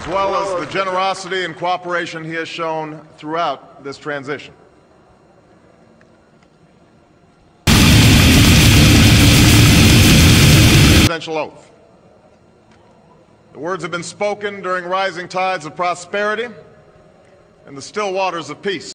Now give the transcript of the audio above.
as well as the generosity and cooperation he has shown throughout this transition. Presidential oath. The words have been spoken during rising tides of prosperity and the still waters of peace.